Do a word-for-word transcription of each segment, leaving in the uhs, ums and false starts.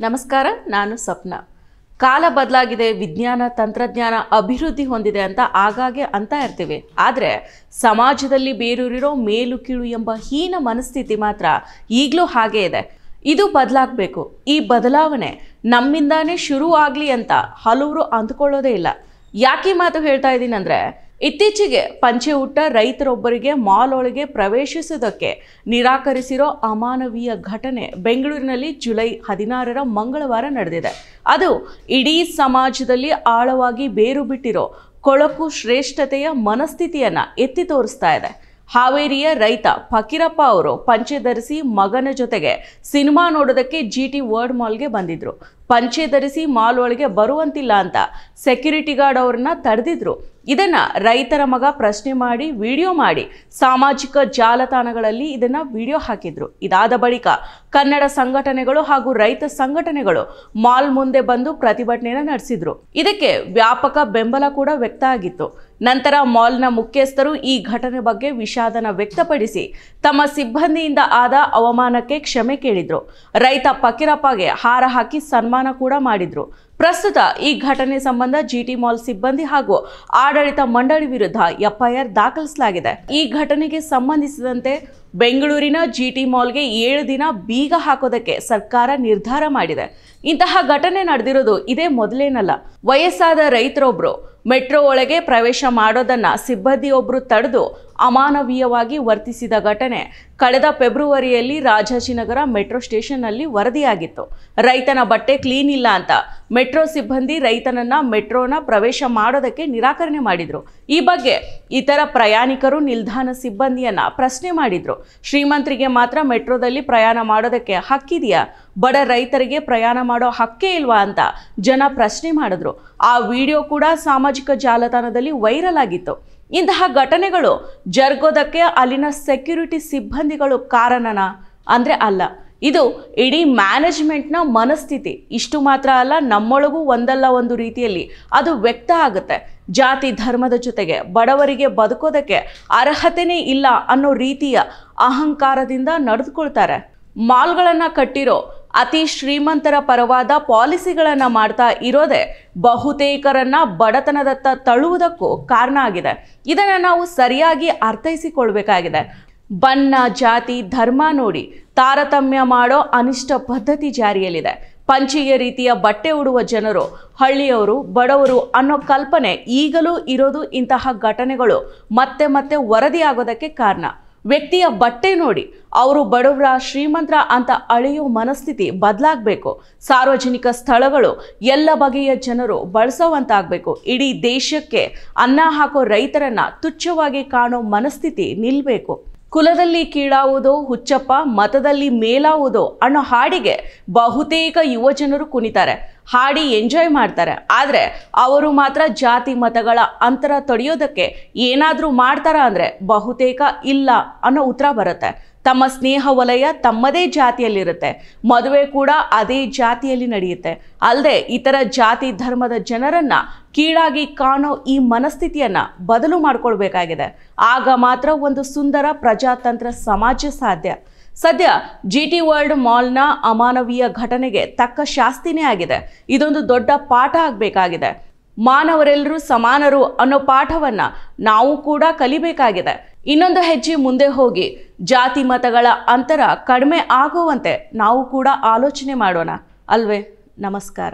ನಮಸ್ಕಾರ, ನಾನು ಸ್ವಪ್ನ. ಕಾಲ ಬದಲಾಗಿದೆ, ವಿಜ್ಞಾನ ತಂತ್ರಜ್ಞಾನ ಅಭಿವೃದ್ಧಿ ಹೊಂದಿದೆ ಅಂತ ಆಗಾಗ್ಗೆ ಅಂತ ಇರ್ತೀವಿ. ಆದರೆ ಸಮಾಜದಲ್ಲಿ ಬೇರೂರಿರೋ ಮೇಲು ಕೀಳು ಎಂಬ ಹೀನ ಮನಸ್ಥಿತಿ ಮಾತ್ರ ಈಗಲೂ ಹಾಗೇ ಇದೆ. ಇದು ಬದಲಾಗಬೇಕು. ಈ ಬದಲಾವಣೆ ನಮ್ಮಿಂದಾನೇ ಶುರು ಆಗಲಿ ಅಂತ ಹಲವರು ಅಂದುಕೊಳ್ಳೋದೇ ಇಲ್ಲ. ಯಾಕೆ ಮಾತು ಹೇಳ್ತಾ ಇದ್ದೀನಿ ಅಂದರೆ, ಇತ್ತೀಚೆಗೆ ಪಂಚೆ ಉಟ್ಟ ರೈತರೊಬ್ಬರಿಗೆ ಮಾಲ್ ಒಳಗೆ ಪ್ರವೇಶಿಸುವುದಕ್ಕೆ ನಿರಾಕರಿಸಿರೋ ಅಮಾನವೀಯ ಘಟನೆ ಬೆಂಗಳೂರಿನಲ್ಲಿ ಜುಲೈ ಹದಿನಾರರ ಮಂಗಳವಾರ ನಡೆದಿದೆ. ಅದು ಇಡೀ ಸಮಾಜದಲ್ಲಿ ಆಳವಾಗಿ ಬೇರು ಬಿಟ್ಟಿರೋ ಕೊಳಕು ಶ್ರೇಷ್ಠತೆಯ ಮನಸ್ಥಿತಿಯನ್ನು ಎತ್ತಿ ತೋರಿಸ್ತಾ ಇದೆ. ಹಾವೇರಿಯ ರೈತ ಫಕೀರಪ್ಪ ಅವರು ಪಂಚೆ ಧರಿಸಿ ಮಗನ ಜೊತೆಗೆ ಸಿನಿಮಾ ನೋಡೋದಕ್ಕೆ ಜಿ ಟಿ ವರ್ಲ್ಡ್ ಮಾಲ್ಗೆ ಬಂದಿದ್ರು. ಪಂಚೆ ಧರಿಸಿ ಮಾಲ್ ಒಳಗೆ ಬರುವಂತಿಲ್ಲ ಅಂತ ಸೆಕ್ಯೂರಿಟಿ ಗಾರ್ಡ್ ಅವ್ರನ್ನ ತಡೆದಿದ್ರು. ಇದನ್ನ ರೈತರ ಮಗ ಪ್ರಶ್ನೆ ಮಾಡಿ ವಿಡಿಯೋ ಮಾಡಿ ಸಾಮಾಜಿಕ ಜಾಲತಾಣಗಳಲ್ಲಿ ಇದನ್ನ ವಿಡಿಯೋ ಹಾಕಿದ್ರು. ಇದಾದ ಬಳಿಕ ಕನ್ನಡ ಸಂಘಟನೆಗಳು ಹಾಗೂ ರೈತ ಸಂಘಟನೆಗಳು ಮಾಲ್ ಮುಂದೆ ಬಂದು ಪ್ರತಿಭಟನೆಯನ್ನು ನಡೆಸಿದ್ರು. ಇದಕ್ಕೆ ವ್ಯಾಪಕ ಬೆಂಬಲ ಕೂಡ ವ್ಯಕ್ತ ಆಗಿತ್ತು. ನಂತರ ಮಾಲ್ನ ಮುಖ್ಯಸ್ಥರು ಈ ಘಟನೆ ಬಗ್ಗೆ ವಿಷಾದನ ವ್ಯಕ್ತಪಡಿಸಿ ತಮ್ಮ ಸಿಬ್ಬಂದಿಯಿಂದ ಆದ ಅವಮಾನಕ್ಕೆ ಕ್ಷಮೆ ಕೇಳಿದ್ರು. ರೈತ ಫಕೀರಪ್ಪಗೆ ಹಾರ ಹಾಕಿ ಸನ್ಮಾನ ಕೂಡ ಮಾಡಿದ್ರು. ಪ್ರಸ್ತುತ ಈ ಘಟನೆ ಸಂಬಂಧ ಜಿಟಿ ಮಾಲ್ ಸಿಬ್ಬಂದಿ ಹಾಗೂ ಆಡಳಿತ ಮಂಡಳಿ ವಿರುದ್ಧ ಎಫ್ಐಆರ್ ದಾಖಲಿಸಲಾಗಿದೆ. ಈ ಘಟನೆಗೆ ಸಂಬಂಧಿಸಿದಂತೆ ಬೆಂಗಳೂರಿನ ಜಿಟಿ ಮಾಲ್ಗೆ ಏಳು ದಿನ ಬೀಗ ಹಾಕೋದಕ್ಕೆ ಸರ್ಕಾರ ನಿರ್ಧಾರ ಮಾಡಿದೆ. ಇಂತಹ ಘಟನೆ ನಡೆದಿರೋದು ಇದೇ ಮೊದಲೇನಲ್ಲ. ವಯಸ್ಸಾದ ರೈತರೊಬ್ರು ಮೆಟ್ರೋ ಒಳಗೆ ಪ್ರವೇಶ ಮಾಡೋದನ್ನ ಸಿಬ್ಬಂದಿಯೊಬ್ಬರು ತಡೆದು ಅಮಾನವೀಯವಾಗಿ ವರ್ತಿಸಿದ ಘಟನೆ ಕಳೆದ ಫೆಬ್ರವರಿಯಲ್ಲಿ ರಾಜಾಜಿನಗರ ಮೆಟ್ರೋ ಸ್ಟೇಷನ್ನಲ್ಲಿ ವರದಿಯಾಗಿತ್ತು. ರೈತನ ಬಟ್ಟೆ ಕ್ಲೀನ್ ಇಲ್ಲ ಅಂತ ಮೆಟ್ರೋ ಸಿಬ್ಬಂದಿ ರೈತನನ್ನ ಮೆಟ್ರೋನ ಪ್ರವೇಶ ಮಾಡೋದಕ್ಕೆ ನಿರಾಕರಣೆ ಮಾಡಿದ್ರು. ಈ ಬಗ್ಗೆ ಇತರ ಪ್ರಯಾಣಿಕರು ನಿಲ್ದಾಣ ಸಿಬ್ಬಂದಿಯನ್ನ ಪ್ರಶ್ನೆ ಮಾಡಿದ್ರು. ಶ್ರೀಮಂತರಿಗೆ ಮಾತ್ರ ಮೆಟ್ರೋದಲ್ಲಿ ಪ್ರಯಾಣ ಮಾಡೋದಕ್ಕೆ ಹಕ್ಕಿದೆಯಾ, ಬಡ ರೈತರಿಗೆ ಪ್ರಯಾಣ ಮಾಡೋ ಹಕ್ಕೇ ಇಲ್ವಾ ಅಂತ ಜನ ಪ್ರಶ್ನೆ ಮಾಡಿದ್ರು. ಆ ವಿಡಿಯೋ ಕೂಡ ಸಾಮಾಜಿಕ ಜಾಲತಾಣದಲ್ಲಿ ವೈರಲ್ ಆಗಿತ್ತು. ಇಂತಹ ಘಟನೆಗಳು ಜರುಗೋದಕ್ಕೆ ಅಲ್ಲಿನ ಸೆಕ್ಯೂರಿಟಿ ಸಿಬ್ಬಂದಿಗಳು ಕಾರಣನಾ ಅಂದರೆ ಅಲ್ಲ. ಇದು ಇಡೀ ಮ್ಯಾನೇಜ್ಮೆಂಟ್ನ ಮನಸ್ಥಿತಿ. ಇಷ್ಟು ಮಾತ್ರ ಅಲ್ಲ, ನಮ್ಮೊಳಗೂ ಒಂದಲ್ಲ ಒಂದು ರೀತಿಯಲ್ಲಿ ಅದು ವ್ಯಕ್ತ ಆಗುತ್ತೆ. ಜಾತಿ ಧರ್ಮದ ಜೊತೆಗೆ ಬಡವರಿಗೆ ಬದುಕೋದಕ್ಕೆ ಅರ್ಹತೆನೇ ಇಲ್ಲ ಅನ್ನೋ ರೀತಿಯ ಅಹಂಕಾರದಿಂದ ನಡೆದುಕೊಳ್ತಾರೆ. ಮಾಲ್ಗಳನ್ನು ಕಟ್ಟಿರೋ ಅತಿ ಶ್ರೀಮಂತರ ಪರವಾದ ಪಾಲಿಸಿಗಳನ್ನು ಮಾಡ್ತಾ ಇರೋದೇ ಬಹುತೇಕರನ್ನ ಬಡತನದತ್ತ ತಳ್ಳುವುದಕ್ಕೂ ಕಾರಣ ಆಗಿದೆ. ಇದನ್ನು ನಾವು ಸರಿಯಾಗಿ ಅರ್ಥೈಸಿಕೊಳ್ಬೇಕಾಗಿದೆ. ಬಣ್ಣ, ಜಾತಿ, ಧರ್ಮ ನೋಡಿ ತಾರತಮ್ಯ ಮಾಡೋ ಅನಿಷ್ಟ ಪದ್ಧತಿ ಜಾರಿಯಲ್ಲಿದೆ. ಪಂಚೆಯ ರೀತಿಯ ಬಟ್ಟೆ ಉಡುವ ಜನರು ಹಳ್ಳಿಯವರು, ಬಡವರು ಅನ್ನೋ ಕಲ್ಪನೆ ಈಗಲೂ ಇರೋದು ಇಂತಹ ಘಟನೆಗಳು ಮತ್ತೆ ಮತ್ತೆ ವರದಿಯಾಗೋದಕ್ಕೆ ಕಾರಣ. ವ್ಯಕ್ತಿಯ ಬಟ್ಟೆ ನೋಡಿ ಅವರು ಬಡವರ ಶ್ರೀಮಂತರ ಅಂತ ಅಳೆಯೋ ಮನಸ್ಥಿತಿ ಬದಲಾಗಬೇಕು. ಸಾರ್ವಜನಿಕ ಸ್ಥಳಗಳು ಎಲ್ಲ ಬಗೆಯ ಜನರು ಬಳಸೋವಂತಾಗಬೇಕು. ಇಡೀ ದೇಶಕ್ಕೆ ಅನ್ನ ಹಾಕೋ ರೈತರನ್ನ ತುಚ್ಛವಾಗಿ ಕಾಣೋ ಮನಸ್ಥಿತಿ ನಿಲ್ಲಬೇಕು. ಕುಲದಲ್ಲಿ ಕೀಳಾವುದೋ ಹುಚ್ಚಪ್ಪ, ಮತದಲ್ಲಿ ಮೇಲಾವುದೋ ಅನ್ನೋ ಹಾಡಿಗೆ ಬಹುತೇಕ ಯುವ ಜನರು ಕುಣಿತಾರೆ, ಹಾಡಿ ಎಂಜಾಯ್ ಮಾಡ್ತಾರೆ. ಆದರೆ ಅವರು ಮಾತ್ರ ಜಾತಿ ಮತಗಳ ಅಂತರ ತೊಡೆಯೋದಕ್ಕೆ ಏನಾದರೂ ಮಾಡ್ತಾರ ಅಂದರೆ ಬಹುತೇಕ ಇಲ್ಲ ಅನ್ನೋ ಉತ್ತರ ಬರುತ್ತೆ. ತಮ್ಮ ಸ್ನೇಹ ವಲಯ ತಮ್ಮದೇ ಜಾತಿಯಲ್ಲಿರುತ್ತೆ, ಮದುವೆ ಕೂಡ ಅದೇ ಜಾತಿಯಲ್ಲಿ ನಡೆಯುತ್ತೆ. ಅಲ್ಲದೆ ಇತರ ಜಾತಿ ಧರ್ಮದ ಜನರನ್ನ ಕೀಳಾಗಿ ಕಾಣೋ ಈ ಮನಸ್ಥಿತಿಯನ್ನ ಬದಲು ಮಾಡ್ಕೊಳ್ಬೇಕಾಗಿದೆ. ಆಗ ಮಾತ್ರ ಒಂದು ಸುಂದರ ಪ್ರಜಾತಂತ್ರ ಸಮಾಜ ಸಾಧ್ಯ. ಸದ್ಯ ಜಿಟಿ ವರ್ಲ್ಡ್ ಮಾಲ್ನ ಅಮಾನವೀಯ ಘಟನೆಗೆ ತಕ್ಕ ಶಾಸ್ತಿನೇ ಆಗಿದೆ. ಇದೊಂದು ದೊಡ್ಡ ಪಾಠ ಆಗಬೇಕಾಗಿದೆ. ಮಾನವರೆಲ್ಲರೂ ಸಮಾನರು ಅನ್ನೋ ಪಾಠವನ್ನ ನಾವು ಕೂಡ ಕಲಿಬೇಕಾಗಿದೆ. ಇನ್ನೊಂದು ಹೆಜ್ಜೆ ಮುಂದೆ ಹೋಗಿ ಜಾತಿ ಮತಗಳ ಅಂತರ ಕಡಿಮೆ ಆಗುವಂತೆ ನಾವು ಕೂಡ ಆಲೋಚನೆ ಮಾಡೋಣ ಅಲ್ವೇ? ನಮಸ್ಕಾರ.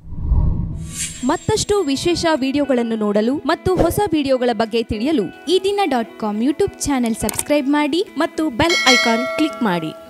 ಮತ್ತಷ್ಟು ವಿಶೇಷ ವಿಡಿಯೋಗಳನ್ನು ನೋಡಲು ಮತ್ತು ಹೊಸ ವಿಡಿಯೋಗಳ ಬಗ್ಗೆ ತಿಳಿಯಲು Ee Dina dot com YouTube channel subscribe ಮಾಡಿ ಮತ್ತು ಬೆಲ್ ಐಕಾನ್ ಕ್ಲಿಕ್ ಮಾಡಿ.